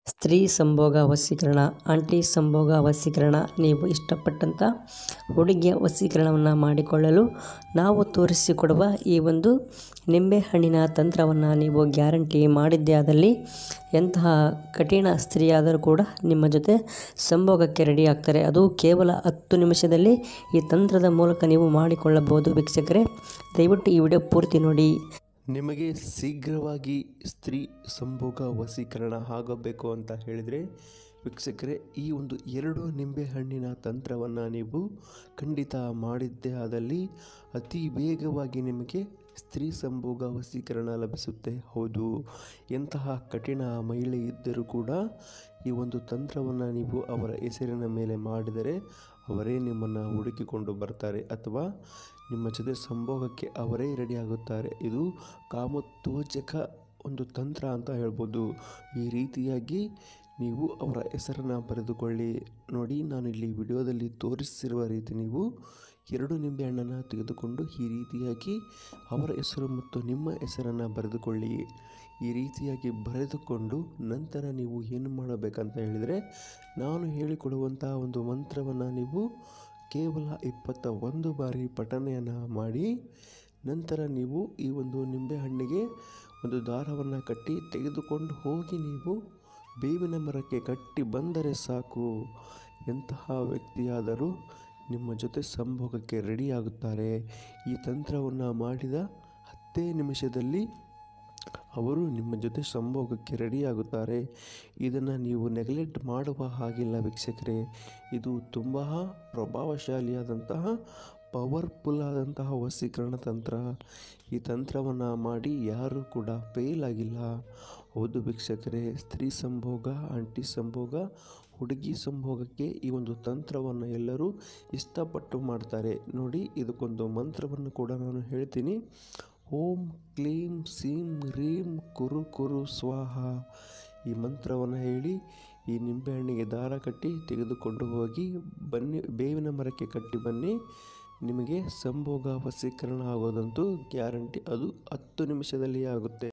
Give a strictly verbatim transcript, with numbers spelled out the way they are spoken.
ಸ್ತ್ರೀ ಸಂಭೋಗ ವಶೀಕರಣ, ಆಂಟಿ ಸಂಭೋಗ ವಶೀಕರಣ. ನೀವು ಇಷ್ಟಪಟ್ಟಂಥ ಹುಡುಗಿಯ ವಶೀಕರಣವನ್ನು ಮಾಡಿಕೊಳ್ಳಲು ನಾವು ತೋರಿಸಿಕೊಡುವ ಈ ಒಂದು ನಿಂಬೆಹಣ್ಣಿನ ತಂತ್ರವನ್ನು ನೀವು ಗ್ಯಾರಂಟಿ ಮಾಡಿದ್ದೇ ಆದಲ್ಲಿ ಎಂತಹ ಕಠಿಣ ಸ್ತ್ರೀಯಾದರೂ ಕೂಡ ನಿಮ್ಮ ಜೊತೆ ಸಂಭೋಗಕ್ಕೆ ರೆಡಿ ಆಗ್ತಾರೆ. ಅದು ಕೇವಲ ಹತ್ತು ನಿಮಿಷದಲ್ಲಿ ಈ ತಂತ್ರದ ಮೂಲಕ ನೀವು ಮಾಡಿಕೊಳ್ಳಬಹುದು. ವೀಕ್ಷಕರೇ, ದಯವಿಟ್ಟು ಈ ವಿಡಿಯೋ ಪೂರ್ತಿ ನೋಡಿ. ನಿಮಗೆ ಶೀಘ್ರವಾಗಿ ಸ್ತ್ರೀ ಸಂಭೋಗ ವಶೀಕರಣ ಆಗಬೇಕು ಅಂತ ಹೇಳಿದರೆ ವೀಕ್ಷಕರೇ, ಈ ಒಂದು ಎರಡು ನಿಂಬೆಹಣ್ಣಿನ ತಂತ್ರವನ್ನು ನೀವು ಖಂಡಿತ ಮಾಡಿದ್ದೇ ಆದಲ್ಲಿ ಅತಿ ವೇಗವಾಗಿ ನಿಮಗೆ ಸ್ತ್ರೀ ಸಂಭೋಗ ವಶೀಕರಣ ಲಭಿಸುತ್ತೆ. ಹೌದು, ಎಂತಹ ಕಠಿಣ ಮಹಿಳೆ ಇದ್ದರೂ ಕೂಡ ಈ ಒಂದು ತಂತ್ರವನ್ನು ನೀವು ಅವರ ಹೆಸರಿನ ಮೇಲೆ ಮಾಡಿದರೆ ಅವರೇ ನಿಮ್ಮನ್ನು ಹುಡುಕಿಕೊಂಡು ಬರ್ತಾರೆ ಅಥವಾ ನಿಮ್ಮ ಜೊತೆ ಸಂಭೋಗಕ್ಕೆ ಅವರೇ ರೆಡಿಯಾಗುತ್ತಾರೆ. ಇದು ಕಾಮೋತ್ತೇಜಕ ಒಂದು ತಂತ್ರ ಅಂತ ಹೇಳ್ಬೋದು. ಈ ರೀತಿಯಾಗಿ ನೀವು ಅವರ ಹೆಸರನ್ನು ಬರೆದುಕೊಳ್ಳಿ. ನೋಡಿ, ನಾನು ಇಲ್ಲಿ ವಿಡಿಯೋದಲ್ಲಿ ತೋರಿಸಿರುವ ರೀತಿ ನೀವು ಎರಡು ನಿಂಬೆಹಣ್ಣನ್ನು ತೆಗೆದುಕೊಂಡು ಈ ರೀತಿಯಾಗಿ ಅವರ ಹೆಸರು ಮತ್ತು ನಿಮ್ಮ ಹೆಸರನ್ನು ಬರೆದುಕೊಳ್ಳಿ. ಈ ರೀತಿಯಾಗಿ ಬರೆದುಕೊಂಡು ನಂತರ ನೀವು ಏನು ಮಾಡಬೇಕಂತ ಹೇಳಿದರೆ, ನಾನು ಹೇಳಿಕೊಡುವಂಥ ಒಂದು ಮಂತ್ರವನ್ನು ನೀವು ಕೇವಲ ಇಪ್ಪತ್ತ ಒಂದು ಬಾರಿ ಪಠಣೆಯನ್ನು ಮಾಡಿ ನಂತರ ನೀವು ಈ ಒಂದು ನಿಂಬೆಹಣ್ಣಿಗೆ ಒಂದು ದಾರವನ್ನು ಕಟ್ಟಿ ತೆಗೆದುಕೊಂಡು ಹೋಗಿ ನೀವು ಬೇವಿನ ಮರಕ್ಕೆ ಕಟ್ಟಿ ಬಂದರೆ ಸಾಕು. ಎಂತಹ ವ್ಯಕ್ತಿಯಾದರೂ ನಿಮ್ಮ ಜೊತೆ ಸಂಭೋಗಕ್ಕೆ ರೆಡಿಯಾಗುತ್ತಾರೆ. ಈ ತಂತ್ರವನ್ನು ಮಾಡಿದ ಹತ್ತೇ ನಿಮಿಷದಲ್ಲಿ ಅವರು ನಿಮ್ಮ ಜೊತೆ ಸಂಭೋಗಕ್ಕೆ ರೆಡಿಯಾಗುತ್ತಾರೆ. ಇದನ್ನು ನೀವು ನೆಗ್ಲೆಕ್ಟ್ ಮಾಡುವ ಹಾಗಿಲ್ಲ ವೀಕ್ಷಕರೇ. ಇದು ತುಂಬ ಪ್ರಭಾವಶಾಲಿಯಾದಂತಹ ಪವರ್ಫುಲ್ ಆದಂತಹ ವಶೀಕರಣ ತಂತ್ರ. ಈ ತಂತ್ರವನ್ನು ಮಾಡಿ ಯಾರೂ ಕೂಡ ಫೇಲ್ ಆಗಿಲ್ಲ. ಹೌದು ವೀಕ್ಷಕರೇ, ಸ್ತ್ರೀ ಸಂಭೋಗ, ಆಂಟಿ ಸಂಭೋಗ, ಹುಡುಗಿ ಸಂಭೋಗಕ್ಕೆ ಈ ಒಂದು ತಂತ್ರವನ್ನು ಎಲ್ಲರೂ ಇಷ್ಟಪಟ್ಟು ಮಾಡ್ತಾರೆ. ನೋಡಿ, ಇದಕ್ಕೊಂದು ಮಂತ್ರವನ್ನು ಕೂಡ ನಾನು ಹೇಳ್ತೀನಿ. ಓಂ ಕ್ಲೀಂ ಸೀಂ ರೀಂ ಕುರು ಕುರು ಸ್ವಾಹ. ಈ ಮಂತ್ರವನ್ನು ಹೇಳಿ ಈ ನಿಂಬೆಹಣ್ಣಿಗೆ ದಾರ ಕಟ್ಟಿ ತೆಗೆದುಕೊಂಡು ಹೋಗಿ ಬನ್ನಿ, ಬೇವಿನ ಮರಕ್ಕೆ ಕಟ್ಟಿ ಬನ್ನಿ. ನಿಮಗೆ ಸಂಭೋಗ ವಶೀಕರಣ ಆಗೋದಂತೂ ಗ್ಯಾರಂಟಿ. ಅದು ಹತ್ತು ನಿಮಿಷದಲ್ಲಿ ಆಗುತ್ತೆ.